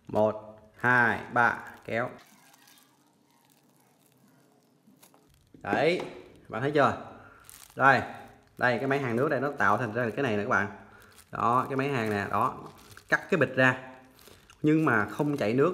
1 2 3 kéo. Đấy, bạn thấy chưa? Đây, cái máy hàn nước đây nó tạo thành ra cái này nè các bạn. Đó, cái máy hàn nè, đó, cắt cái bịch ra nhưng mà không chảy nước.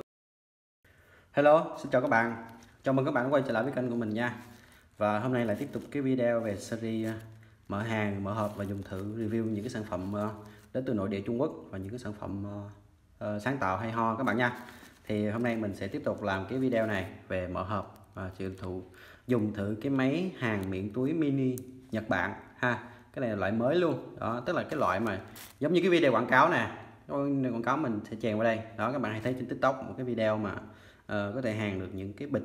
Hello, xin chào các bạn. Chào mừng các bạn quay trở lại với kênh của mình nha. Và hôm nay lại tiếp tục cái video về series mở hàng, mở hộp và dùng thử review những cái sản phẩm đến từ nội địa Trung Quốc và những cái sản phẩm sáng tạo hay ho các bạn nha. Thì hôm nay mình sẽ tiếp tục làm cái video này về mở hộp và dùng thử cái máy hàn miệng túi mini Nhật Bản ha. Cái này là loại mới luôn đó, tức là cái loại mà giống như cái video quảng cáo nè, quảng cáo mình sẽ chèn vào đây đó. Các bạn hay thấy trên TikTok một cái video mà có thể hàn được những cái bịch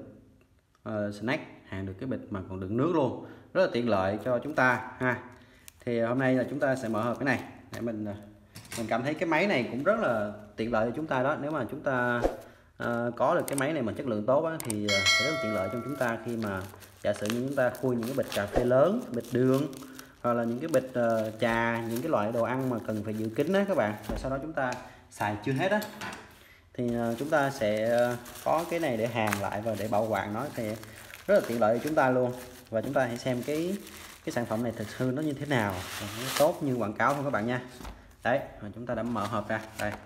snack, hàn được cái bịch mà còn đựng nước luôn, rất là tiện lợi cho chúng ta ha. Thì hôm nay là chúng ta sẽ mở hộp cái này để mình cảm thấy cái máy này cũng rất là tiện lợi cho chúng ta đó. Nếu mà chúng ta có được cái máy này mà chất lượng tốt á, thì sẽ rất là tiện lợi cho chúng ta khi mà giả sử như chúng ta khui những cái bịch cà phê lớn, bịch đường hoặc là những cái bịch trà, những cái loại đồ ăn mà cần phải giữ kín á các bạn, và sau đó chúng ta xài chưa hết á, thì chúng ta sẽ có cái này để hàn lại và để bảo quản nó, thì rất là tiện lợi cho chúng ta luôn. Và chúng ta hãy xem cái sản phẩm này thực sự nó như thế nào, nó tốt như quảng cáo không các bạn nha. Đấy, chúng ta đã mở hộp ra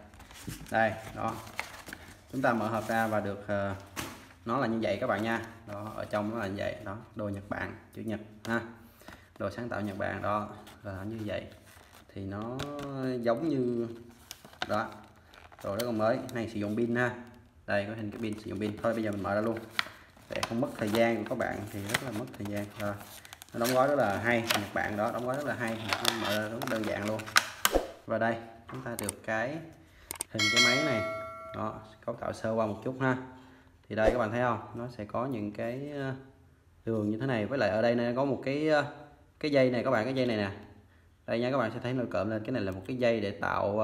đây đó, chúng ta mở hộp ra và được nó là như vậy các bạn nha. Đó, ở trong nó là như vậy đó, đồ Nhật Bản, chữ Nhật ha, đồ sáng tạo Nhật Bản đó, là như vậy. Thì nó giống như đó, rồi đó, còn mới này sử dụng pin ha. Đây có hình cái pin, sử dụng pin. Thôi bây giờ mình mở ra luôn để không mất thời gian của các bạn, thì rất là mất thời gian. Rồi nó đóng gói rất là hay, Nhật Bản đó, đóng gói rất là hay, mở ra rất đơn giản luôn. Và đây chúng ta được cái hình cái máy này đó, cấu tạo sơ qua một chút ha. Thì đây các bạn thấy không, nó sẽ có những cái đường như thế này, với lại ở đây có một cái dây này các bạn, cái dây này nè, đây nha, các bạn sẽ thấy nổi cộm lên, cái này là một cái dây để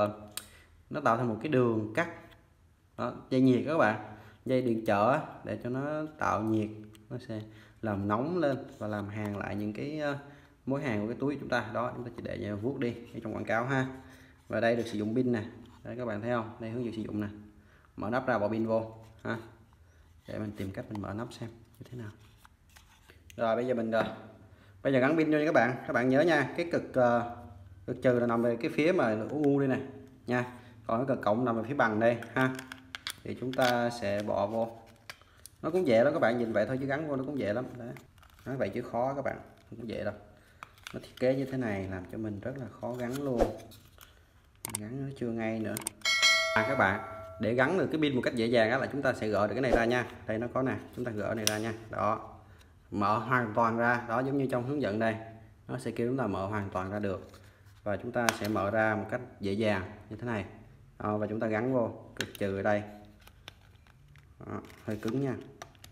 nó tạo thành một cái đường cắt đó, dây nhiệt các bạn, dây điện trở để cho nó tạo nhiệt, nó sẽ làm nóng lên và làm hàn lại những cái mối hàn của cái túi của chúng ta đó. Chúng ta chỉ để vuốt đi như trong quảng cáo ha. Và đây được sử dụng pin nè, đây các bạn thấy không, đây hướng dẫn sử dụng nè, mở nắp ra bỏ pin vô ha, để mình tìm cách mình mở nắp xem như thế nào. Rồi bây giờ gắn pin vô nha các bạn nhớ nha, cái cực trừ là nằm về cái phía mà u đây này nha, còn cái cực cộng nằm về phía bằng đây ha. Thì chúng ta sẽ bỏ vô, nó cũng dễ đó các bạn, nhìn vậy thôi chứ gắn vô nó cũng dễ lắm đấy, nói vậy chứ khó các bạn, không có dễ đâu. Nó thiết kế như thế này làm cho mình rất là khó gắn luôn, gắn nó chưa ngay nữa. Các bạn, để gắn được cái pin một cách dễ dàng á, là chúng ta sẽ gỡ được cái này ra nha. Đây nó có nè, chúng ta gỡ này ra nha. Đó, mở hoàn toàn ra đó, giống như trong hướng dẫn đây, nó sẽ kêu chúng ta mở hoàn toàn ra được. Và chúng ta sẽ mở ra một cách dễ dàng như thế này đó, và chúng ta gắn vô cực trừ ở đây đó, hơi cứng nha,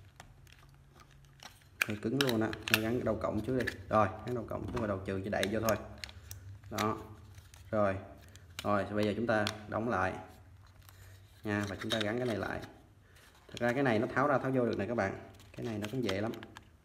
hơi cứng luôn á. Gắn đầu cộng trước đi, rồi gắn đầu cộng trước và đầu trừ chỉ đậy vô thôi đó. Rồi bây giờ chúng ta đóng lại nha, và chúng ta gắn cái này lại. Thật ra cái này nó tháo ra tháo vô được này các bạn, cái này nó cũng dễ lắm.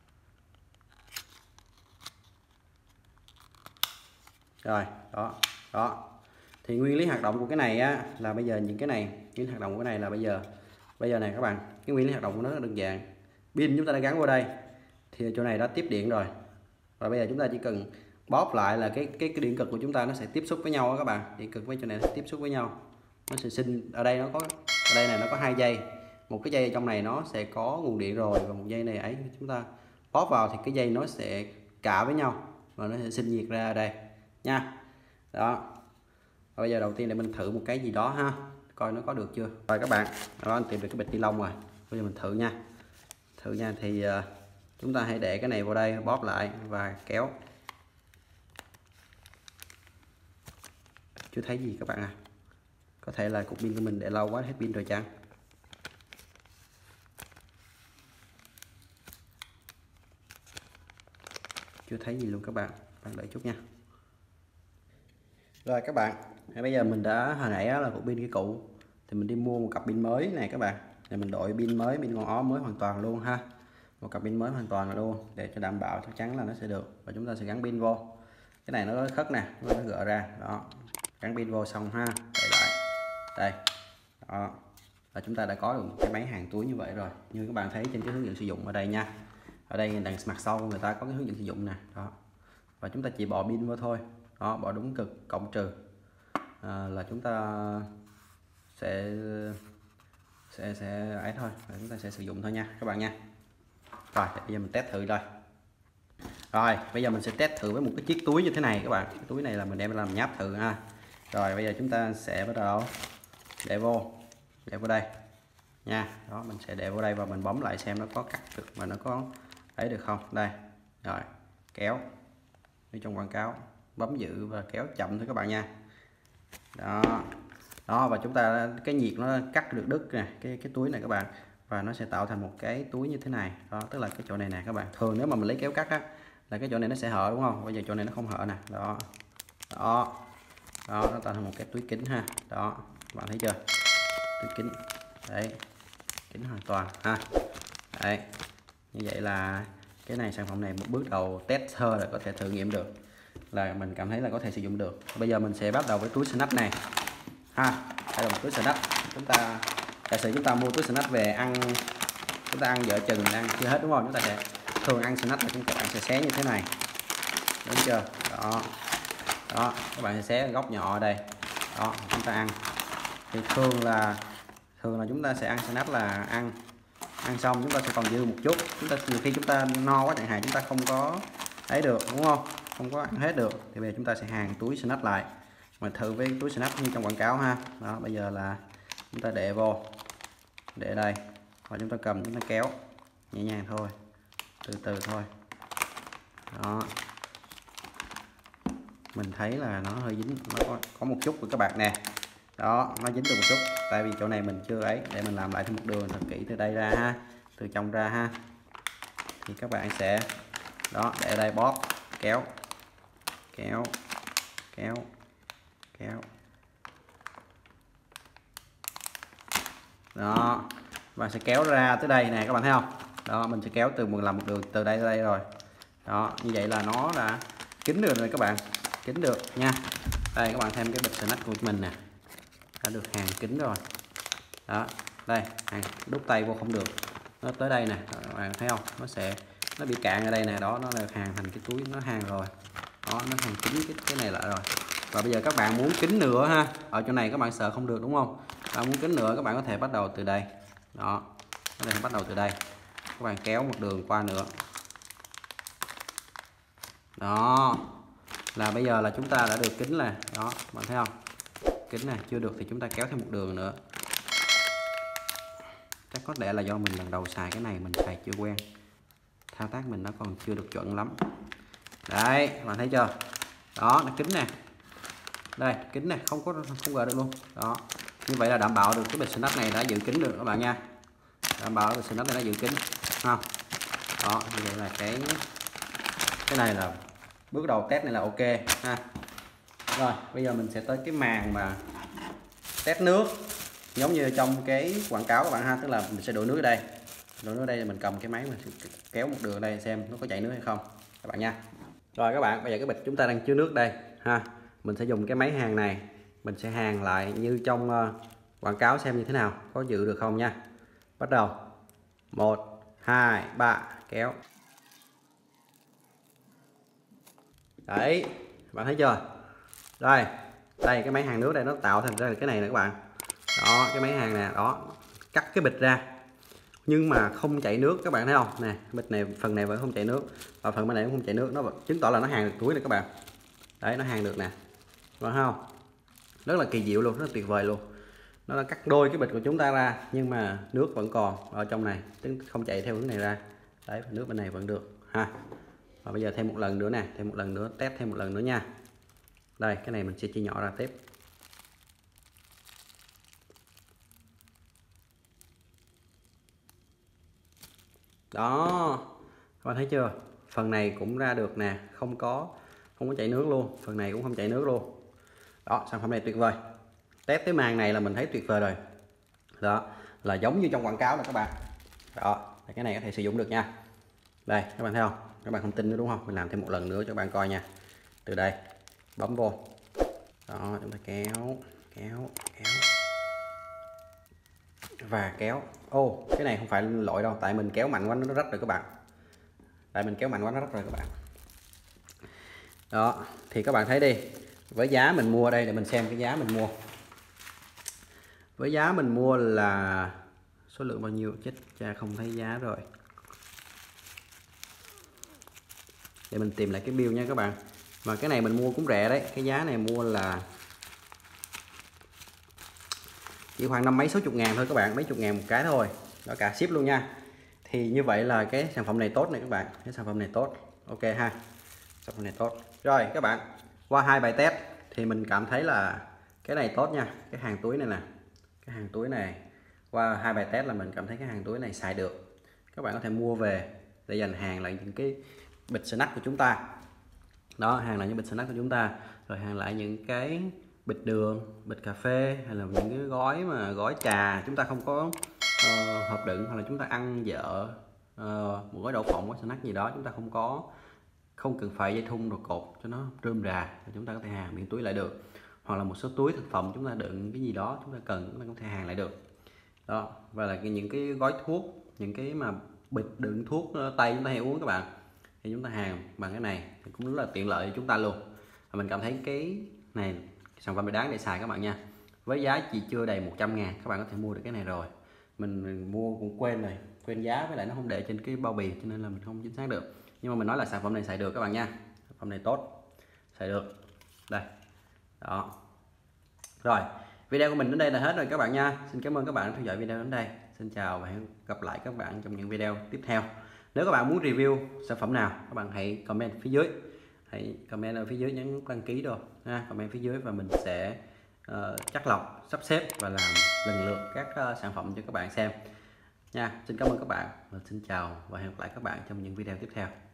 Rồi đó thì nguyên lý hoạt động của cái này á, là bây giờ những cái này, nguyên lý hoạt động của cái này là bây giờ này các bạn, cái nguyên lý hoạt động của nó rất đơn giản. Pin chúng ta đã gắn vào đây thì chỗ này đã tiếp điện rồi, và bây giờ chúng ta chỉ cần bóp lại là cái điện cực của chúng ta nó sẽ tiếp xúc với nhau đó các bạn, điện cực với chỗ này nó tiếp xúc với nhau, nó sẽ sinh ở đây, ở đây này nó có 2 dây, một cái dây trong này nó sẽ có nguồn điện rồi, và một dây này ấy, chúng ta bóp vào thì cái dây nó sẽ cả với nhau và nó sẽ sinh nhiệt ra ở đây nha. Đó, và bây giờ đầu tiên để mình thử một cái gì đó ha, coi nó có được chưa. Rồi các bạn, đó, anh tìm được cái bịch ni lông rồi, bây giờ mình thử nha. Thì chúng ta hãy để cái này vào đây, bóp lại và kéo. Chưa thấy gì các bạn à, có thể là cục pin của mình để lâu quá hết pin rồi chăng. Chưa thấy gì luôn các bạn đợi chút nha. Rồi các bạn, bây giờ mình đã, hồi nãy là cục pin cái cũ thì mình đi mua một cặp pin mới này các bạn, để mình đổi pin mới, pin con ó mới hoàn toàn luôn ha, một cặp pin mới hoàn toàn luôn để cho đảm bảo chắc chắn là nó sẽ được. Và chúng ta sẽ gắn pin vô, cái này nó khất nè, nó gỡ ra đó, gắn pin vô xong ha, đậy lại đây đó. là chúng ta đã có được một cái máy hàn túi như vậy rồi, như các bạn thấy trên cái hướng dẫn sử dụng ở đây nha. Ở đây đằng mặt sau người ta có cái hướng dẫn sử dụng nè, đó, và chúng ta chỉ bỏ pin vào thôi, đó, bỏ đúng cực cộng trừ là chúng ta sẽ ấy thôi, và chúng ta sẽ sử dụng thôi nha các bạn nha. Rồi bây giờ mình test thử rồi. Rồi bây giờ mình sẽ test thử với một cái chiếc túi như thế này các bạn. Cái túi này là mình đem làm nháp thử ha. Rồi bây giờ chúng ta sẽ bắt đầu để vô đây nha. Đó, mình sẽ để vô đây và mình bấm lại xem nó có cắt được mà nó có ấy được không. Đây rồi, kéo như trong quảng cáo, bấm giữ và kéo chậm thôi các bạn nha. Đó, và chúng ta cái nhiệt nó cắt được đứt nè cái túi này các bạn, và nó sẽ tạo thành một cái túi như thế này. Đó, tức là cái chỗ này nè các bạn, thường nếu mà mình lấy kéo cắt á là cái chỗ này nó sẽ hở đúng không, bây giờ chỗ này nó không hở nè. Đó, nó tạo thành một cái túi kính ha. Đó, các bạn thấy chưa, túi kính đấy, kính hoàn toàn ha. Đấy, như vậy là cái này, sản phẩm này một bước đầu test sơ là có thể thử nghiệm được, là mình cảm thấy là có thể sử dụng được. Bây giờ mình sẽ bắt đầu với túi snack này ha. Đây là một túi snack. Chúng ta giả sử chúng ta mua túi snack về ăn, chúng ta ăn vợ chừng ăn chưa hết đúng không, chúng ta sẽ thường ăn snack là chúng ta sẽ xé như thế này, đúng chưa. Đó, các bạn sẽ xé góc nhỏ ở đây. Đó, chúng ta ăn thì thường là chúng ta sẽ ăn snack là ăn xong chúng ta sẽ còn dư một chút, chúng ta nhiều khi chúng ta no quá chẳng hạn, chúng ta không có ấy được đúng không, không có ăn hết được, thì bây giờ chúng ta sẽ hàn túi snack lại, mà thử với túi snack như trong quảng cáo ha. Đó, bây giờ là chúng ta để vô, để đây, và chúng ta cầm, chúng ta kéo nhẹ nhàng thôi, từ từ thôi. Đó, mình thấy là nó hơi dính, nó có một chút của các bạn nè. Đó, nó dính được một chút, tại vì chỗ này mình chưa ấy, để mình làm lại thêm một đường thật kỹ từ đây ra ha, từ trong ra ha. Thì các bạn sẽ đó, để đây bóp, kéo đó, và sẽ kéo ra tới đây nè các bạn thấy không. Đó, mình sẽ kéo từ làm một đường từ đây tới đây rồi. Đó, như vậy là nó đã kín được rồi các bạn, kín được nha. Đây các bạn thêm cái bịch snack của mình nè, đã được hàn kín rồi. Đó, đây hàn đút tay vô không được, nó tới đây nè các bạn thấy không, nó bị cạn ở đây nè. Đó, nó là hàn thành cái túi, nó hàn rồi. Đó, nó hàn kín cái này lại rồi. Và bây giờ các bạn muốn kín nữa ha, ở chỗ này các bạn sợ không được đúng không, bạn muốn kín nữa các bạn có thể bắt đầu từ đây. Đó, có thể bắt đầu từ đây, các bạn kéo một đường qua nữa. Đó, là bây giờ là chúng ta đã được kín là đó, bạn thấy không, kín này chưa được thì chúng ta kéo thêm một đường nữa. Chắc có lẽ là do mình lần đầu xài cái này, mình xài chưa quen, thao tác mình nó còn chưa được chuẩn lắm. Đấy, bạn thấy chưa, đó, nó kín nè, đây kín nè, không gỡ được luôn. Đó, như vậy là đảm bảo được cái bịch snack này đã giữ kín được các bạn nha, đảm bảo bịch snack này đã giữ kín không. Đó, như vậy là cái này là bước đầu test này là ok ha. Rồi bây giờ mình sẽ tới cái màn mà test nước, giống như trong cái quảng cáo các bạn ha, tức là mình sẽ đổ nước ở đây, mình cầm cái máy mình sẽ kéo một đường ở đây xem nó có chảy nước hay không các bạn nha. Rồi các bạn, bây giờ cái bịch chúng ta đang chứa nước đây ha, mình sẽ dùng cái máy hàn này, mình sẽ hàn lại như trong quảng cáo xem như thế nào, có giữ được không nha. Bắt đầu 1 2 3 kéo. Đấy, bạn thấy chưa, đây cái máy hàn nước đây nó tạo thành ra cái này nè các bạn. Đó, cái máy hàn nè, đó, cắt cái bịch ra nhưng mà không chảy nước, các bạn thấy không nè, bịch này phần này vẫn không chảy nước và phần bên này cũng không chảy nước, nó chứng tỏ là nó hàn được túi này các bạn. Đấy, nó hàn được nè, đúng không, rất là kỳ diệu luôn, rất là tuyệt vời luôn. Nó đã cắt đôi cái bịch của chúng ta ra nhưng mà nước vẫn còn ở trong này, chứ không chạy theo hướng này ra. Đấy, nước bên này vẫn được ha. Và bây giờ thêm một lần nữa nè, test thêm một lần nữa nha. Đây, cái này mình sẽ chia nhỏ ra tiếp. Đó, các bạn thấy chưa, phần này cũng ra được nè, không có chảy nước luôn, phần này cũng không chảy nước luôn. Đó, sản phẩm này tuyệt vời, test tới màn này là mình thấy tuyệt vời rồi. Đó, là giống như trong quảng cáo nè các bạn. Đó, cái này có thể sử dụng được nha. Đây, các bạn thấy không, các bạn không tin nữa đúng không, mình làm thêm một lần nữa cho các bạn coi nha. Từ đây bấm vô, đó, chúng ta kéo. và kéo. Cái này không phải lỗi đâu, tại mình kéo mạnh quá nó rách rồi các bạn. Đó, thì các bạn thấy đi, với giá mình mua đây, để mình xem cái giá mình mua. Với giá mình mua là số lượng bao nhiêu, chết cha không thấy giá rồi. Để mình tìm lại cái bill nha các bạn. Mà cái này mình mua cũng rẻ đấy, cái giá này mua là chỉ khoảng 50 mấy 60 ngàn thôi các bạn, mấy chục ngàn một cái thôi, đó cả ship luôn nha. Thì như vậy là cái sản phẩm này tốt này các bạn, cái sản phẩm này tốt, ok ha, sản phẩm này tốt. Rồi các bạn, qua 2 bài test thì mình cảm thấy là cái này tốt nha. Cái hàng túi này nè, cái hàng túi này qua 2 bài test là mình cảm thấy cái hàng túi này xài được. Các bạn có thể mua về để dành hàng lại những cái bịch snack của chúng ta. Đó, hàng lại những bịch snack của chúng ta, rồi hàng lại những cái bịch đường, bịch cà phê, hay là những cái gói trà chúng ta không có hộp đựng, hoặc là chúng ta ăn dở một gói đậu phộng, gói snack gì đó chúng ta không cần phải dây thun rồi cột cho nó rơm rà, chúng ta có thể hàng miếng túi lại được. Hoặc là một số túi thực phẩm chúng ta đựng cái gì đó chúng ta cần, chúng ta có thể hàng lại được. Đó, và là những cái gói thuốc, những cái mà bịch đựng thuốc tây chúng ta hay uống các bạn, thì chúng ta hàng bằng cái này thì cũng rất là tiện lợi cho chúng ta luôn. Và mình cảm thấy cái này sản phẩm này đáng để xài các bạn nha. Với giá chỉ chưa đầy 100 ngàn các bạn có thể mua được cái này rồi. Mình mua cũng quên giá, với lại nó không để trên cái bao bì cho nên là mình không chính xác được. Nhưng mà mình nói là sản phẩm này xài được các bạn nha, sản phẩm này tốt, xài được. Đây, đó. Rồi, video của mình đến đây là hết rồi các bạn nha. Xin cảm ơn các bạn đã theo dõi video đến đây. Xin chào và hẹn gặp lại các bạn trong những video tiếp theo. Nếu các bạn muốn review sản phẩm nào, các bạn hãy comment phía dưới. Hãy comment ở phía dưới, nhấn đăng ký đồ ha, comment phía dưới và mình sẽ chắt lọc, sắp xếp và làm lần lượt các sản phẩm cho các bạn xem nha. Xin cảm ơn các bạn và xin chào và hẹn gặp lại các bạn trong những video tiếp theo.